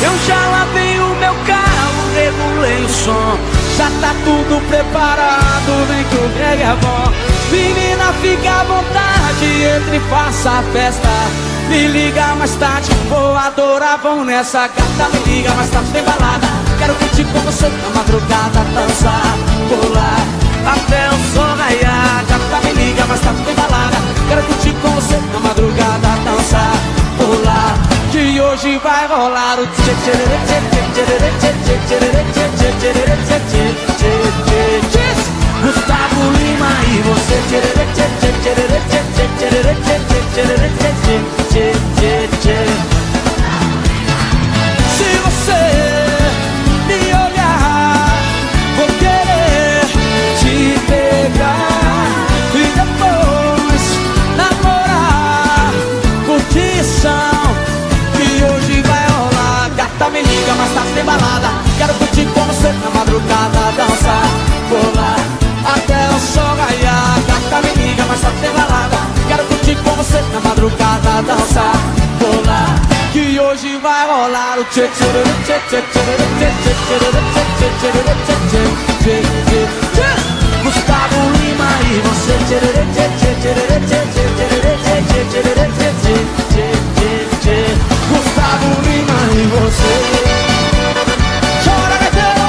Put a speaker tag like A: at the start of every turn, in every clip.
A: Eu já lavei o meu carro, regulei o som, já tá tudo preparado, vem que o reggae é bom. Menina, fica à vontade, entre e faça a festa. Me liga mais tarde, vou adorar, vão nessa gata. Me liga mais tarde, tem balada. Quero curtir com você na madrugada, dançar, pular até o sol raiar. Gata, me liga mais tarde, tem balada. Quero curtir com você na madrugada, dançar, pular, que hoje vai rolar o tchê tchê tchê tchê tchê tchê tchê tchê tchê tchê tchê. Gustavo Lima e você tchê tchê tchê tchê tchê tchê tchê tchê tchê tchê. Se você me olhar, vou querer te pegar e depois namorar. Curtição que hoje vai rolar. Gata, me liga, mas tá sem balada. Quero curtir com você na madrugada, dançar, pular até o sol raiar. Gata, me liga, mas tá sem balada. Quero curtir com você na madrugada, dançar, pular, que hoje vai rolar o tchê tchê tchê tchê tchê tchê tchê tchê tchê tchê. Gustavo Lima e você tchê tchê tchê tchê tchê tchê tchê tchê tchê. Gustavo Lima e você. Chora, Gaiteiro!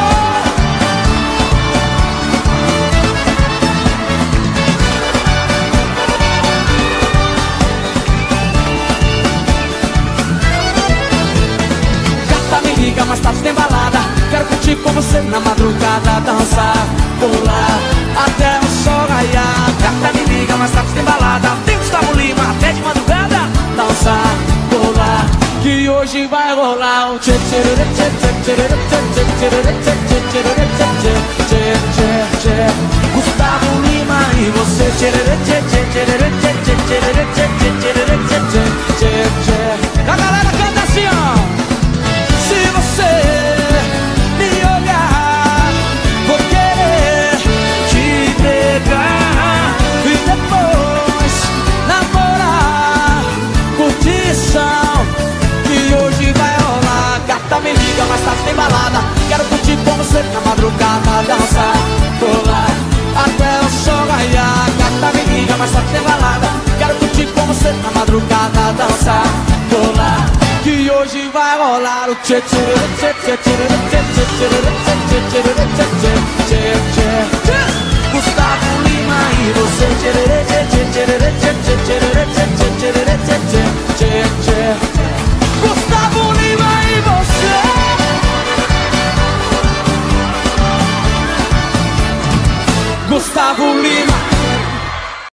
A: Liga, mas tarde tem balada. Quero curtir com você na madrugada, dançar, pular até o sol raiar. Gata, me liga, mas tarde tem balada. Tem Gustavo Lima até de madrugada, dançar, pular, que hoje vai rolar o tchê tchê tchê tchê tchê tchê tchê tchê tchê tchê. Gustavo Lima e você tchê tchê tchê tchê tchê tchê tchê tchê tchê. A galera canta assim, ó. Se você me olhar, vou querer te pegar e depois namorar. Curtição que hoje vai rolar. Gata, me liga, mas tarde tem balada. Quero curtir com você na madrugada, dançar, pular até o sol raiar. Gata, me liga, mas tarde tem balada. Quero curtir com você na madrugada, dançar, pular, que hoje vai rolar o tchê tchê tchê tchê tchê tchê tchê tchê tchê. Gustavo Lima e você tchê tchê tchê tchê tchê tchê tchê. Gustavo Lima e você. Gustavo Lima.